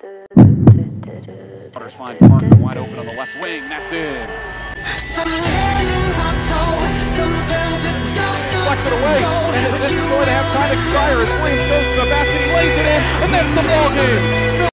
Waters find Parker wide open on the left wing. That's in. Some legends are told, some turn to dust. Flex it away, and this is going to have time expire as Williams goes to the basket. He lays it in, and that's the ball game.